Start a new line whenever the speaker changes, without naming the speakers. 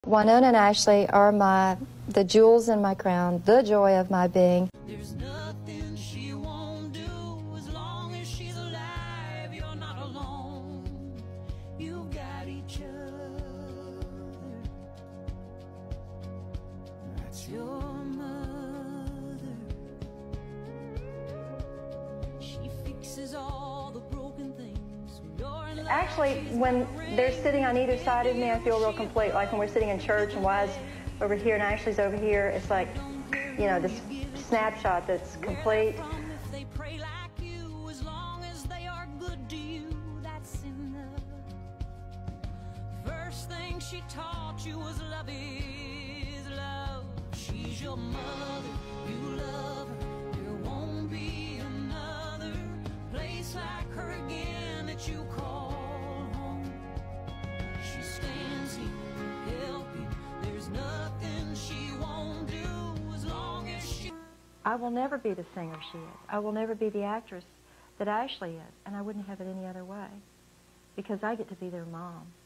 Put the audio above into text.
Wynonna and Ashley are the jewels in my crown, the joy of my being.
There's nothing she won't do as long as she's alive. You're not alone. You've got each other. That's your mother. She fixes all the broken things.
Actually, when they're sitting on either side of me, I feel real complete. Like when we're sitting in church and Wyatt's over here and Ashley's over here, it's like, you know, this snapshot that's complete.
If they pray like you, as long as they are good to you, that's enough. First thing she taught you was love is love. She's your mother, you love her. There won't be another place like her again that you call home. She stands here to help you. There's nothing she won't do as long as she...
I will never be the singer she is. I will never be the actress that Ashley is, and I wouldn't have it any other way because I get to be their mom.